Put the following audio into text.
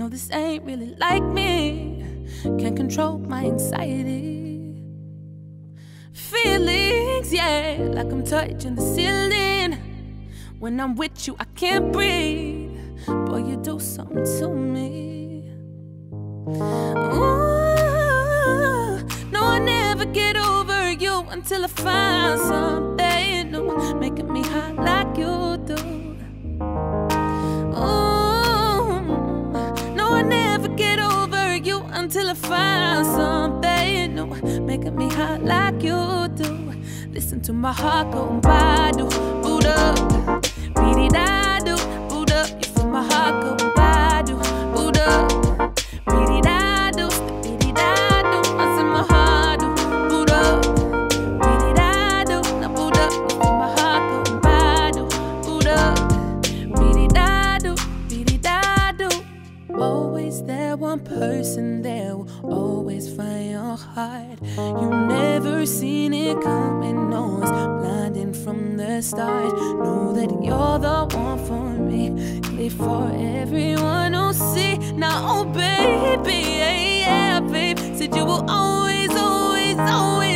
No, this ain't really like me. Can't control my anxiety. Feelings, yeah, like I'm touching the ceiling. When I'm with you, I can't breathe. Boy, you do something to me. Ooh, no, I never get over you until I find something new, making me hot like you do. Ooh, no, I never get over you until I find something new, making me hot like you do. Listen to my heart go badu, boot up, beady da do, boot up. You feel my heart go badu, boot up, beady da do, beady da do. I see my heart do, boot up, beady da do. Now boot up, you feel my heart go badu, boot up, beady da do, beady da do. Always there, one person there will always find your heart. You never seen it coming, no, it's blinding from the start. Know that you're the one for me, clear for everyone to see. Now, oh baby, yeah, yeah, babe, said you will always, always, always